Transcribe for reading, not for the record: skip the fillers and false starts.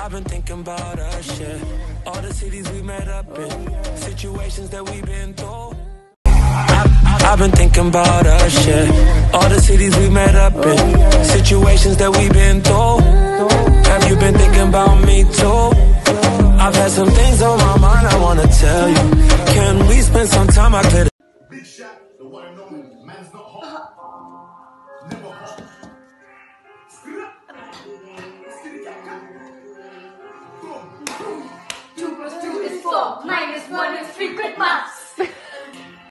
I've been thinking about us, yeah. All the cities we met up in, situations that we've been through. I've been thinking about us, yeah. All the cities we met up in, situations that we've been through. Have you been thinking about me too? I've had some things on my mind I wanna tell you. Can we spend some time? I could. Big shot, the one and only. Man's not hot. Never hot. Two plus two is 4, minus 1 is 3, quick maths.